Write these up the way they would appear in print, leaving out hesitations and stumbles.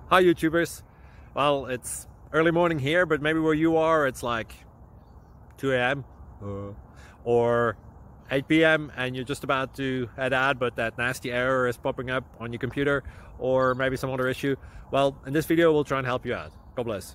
Hi YouTubers. Well, it's early morning here, but maybe where you are it's like 2 a.m. or 8 p.m. and you're just about to head out, but that nasty error is popping up on your computer, or maybe some other issue. Well, in this video we'll try and help you out. God bless.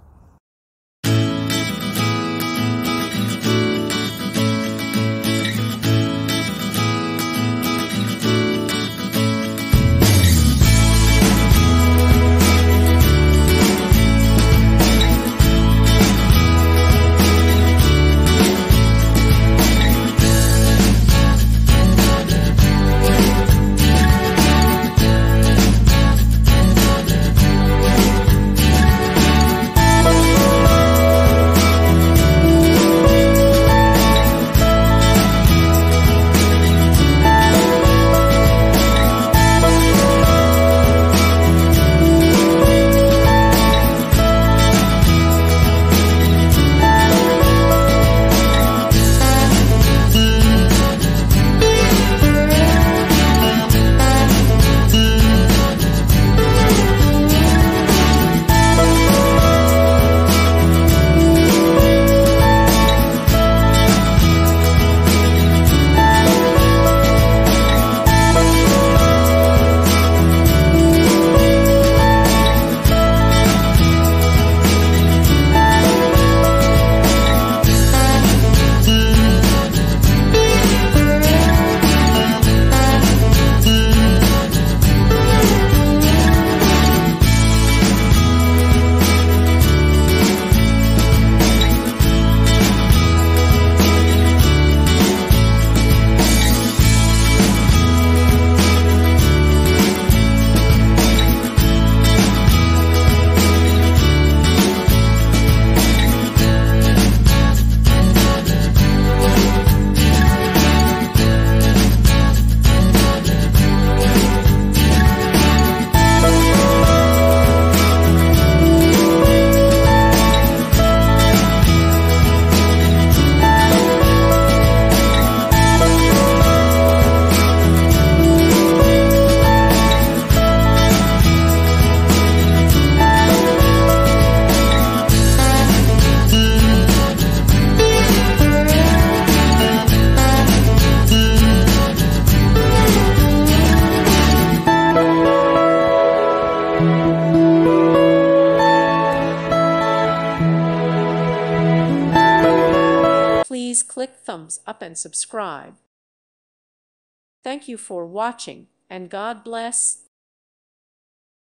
Please click thumbs up and subscribe. Thank you for watching, and God bless.